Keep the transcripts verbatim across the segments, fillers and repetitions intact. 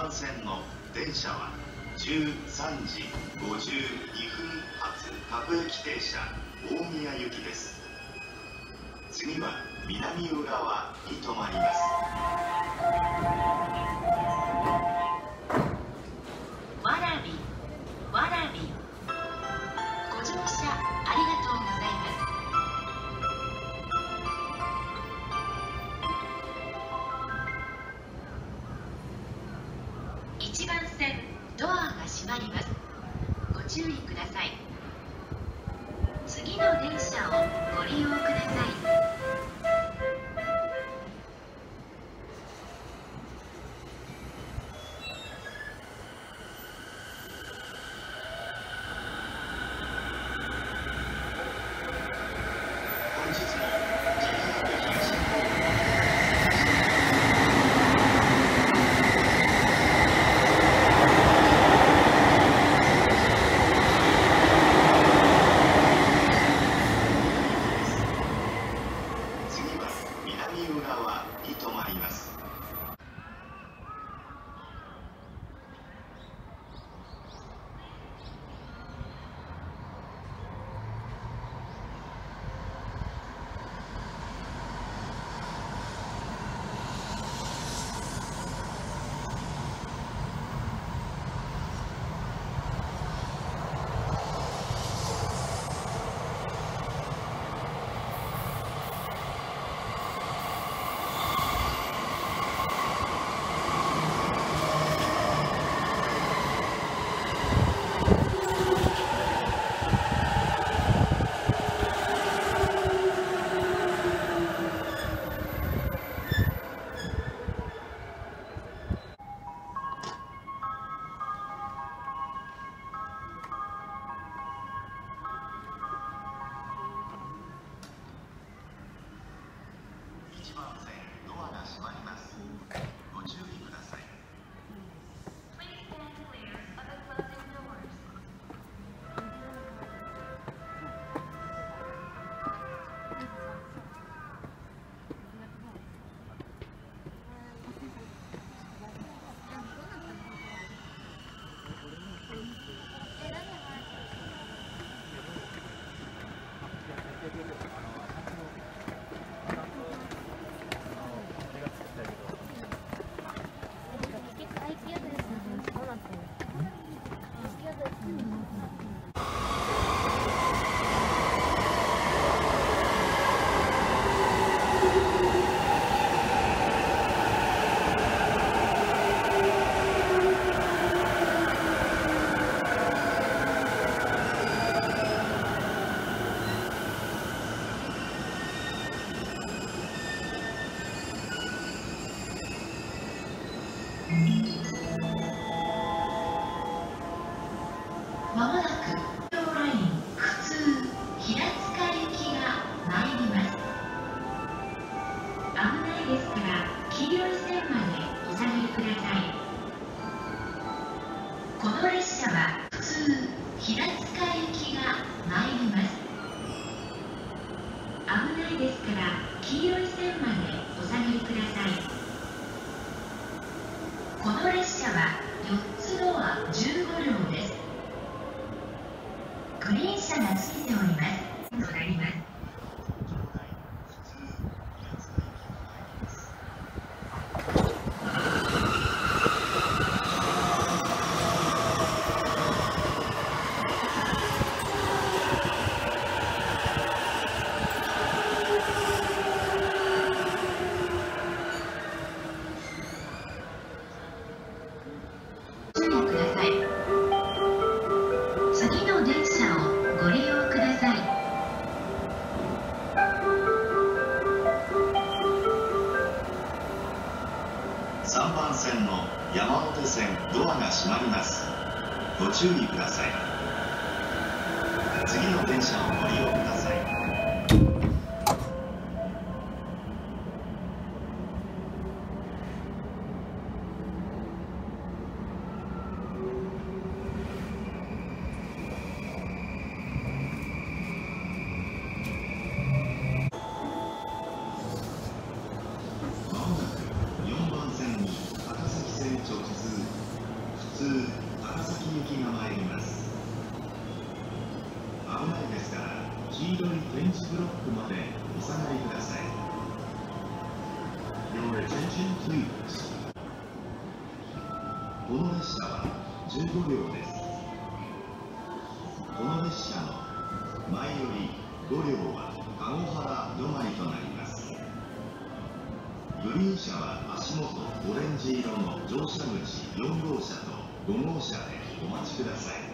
ばん線の電車はじゅうさんじごじゅうにふん発各駅停車大宮行きです。次は南浦和に停まります。 わらびわらびご乗車ありがとうございます。いちばん線ドアが閉まります。ご注意ください。次の電車をご利用ください。 まもなく東京ライン普通平塚行きが参ります。危ないですから黄色い線までお下がりください。この列車は普通平塚行きが参ります。危ないですから黄色い線までお下がりください。この列車はよっつドアじゅうごりょうです。グリーン車がついております。となります。注意ください。次の電車をご利用ください。 さんばん線の山手線ドアが閉まります。ご注意ください。次の電車をご利用ください。まもなくよんばん線に高崎線直通電池ブロックまでお下がりください。Your attention please。この列車はじゅうごりょうです。この列車の前よりごりょうは籠原止まりとなります。グリーン車は足元オレンジ色の乗車口よんごうしゃとごごうしゃでお待ちください。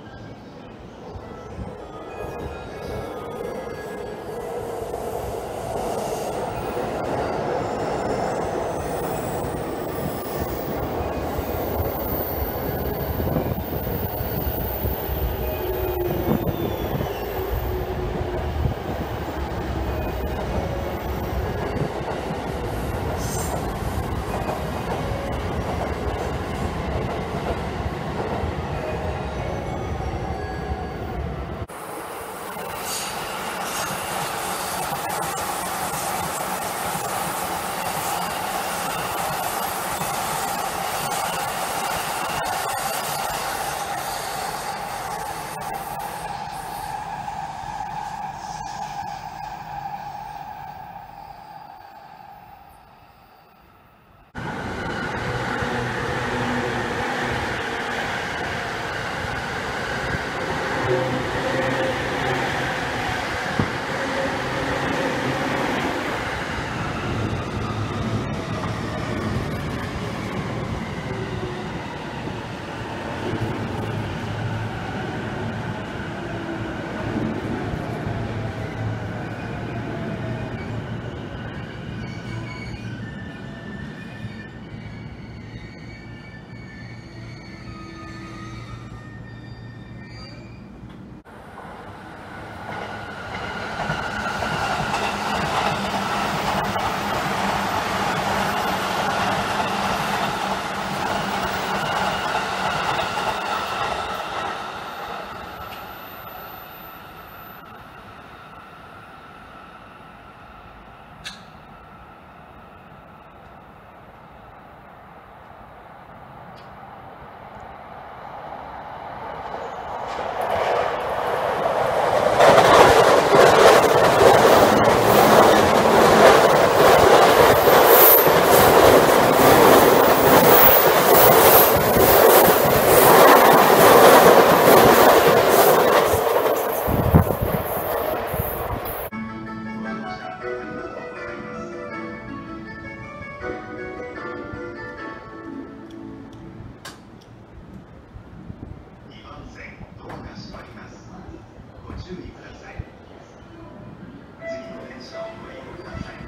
注意ください。次の電車をご利用ください。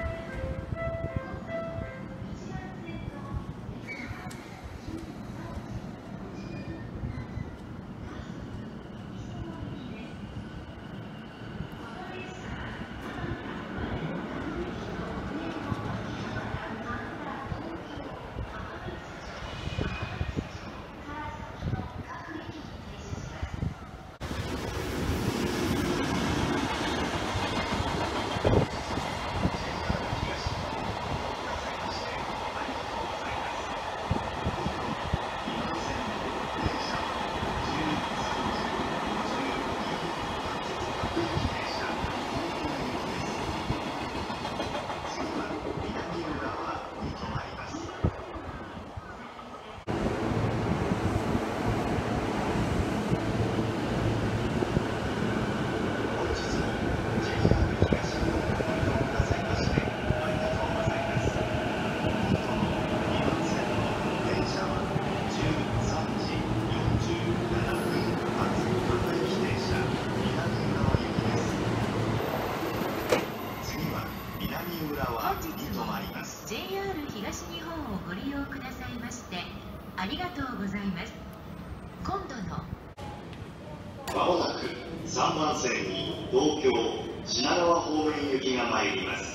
ジェイアール 東日本をご利用くださいましてありがとうございます。今度のまもなくさんばんせんに東京品川方面行きが参ります。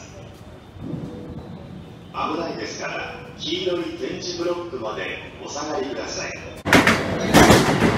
危ないですから黄色い点字ブロックまでお下がりください。